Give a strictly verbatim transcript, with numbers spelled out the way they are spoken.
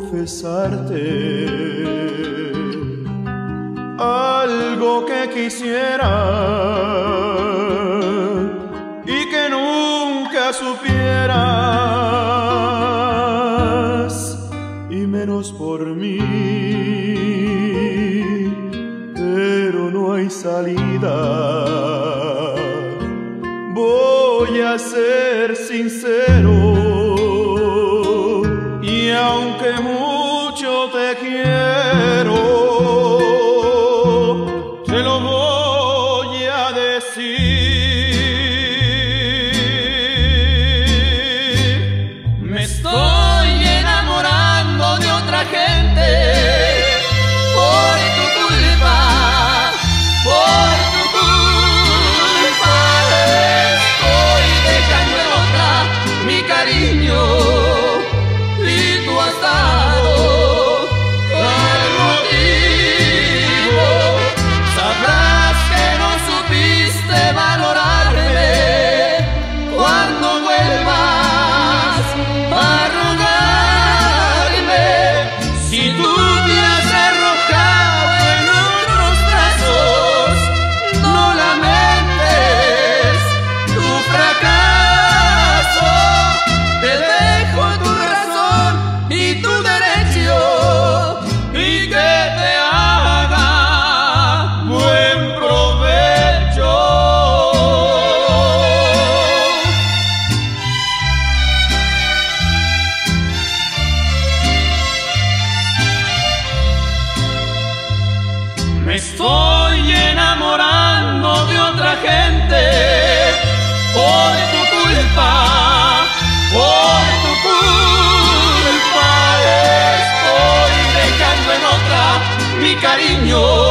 confesarte algo que quisiera y que nunca supieras, y menos por mí, pero no hay salida. Voy a ser sincero, y aunque mucho te quiero, te lo voy a decir. Me estoy enamorando de otra gente por tu culpa, por tu culpa. Estoy dejando en otra mi cariño, y tú has dado tal motivo. Sabrás que no supiste valorarme cuando vuelvas a rogarme. Si tú te has arrojado en otros brazos, no lamentes tu fracaso. Te dejo tu razón y tu derecho, y que te haga buen provecho. Me estoy enamorando de otra gente por tu culpa, por tu culpa. Estoy dejando en otra mi cariño,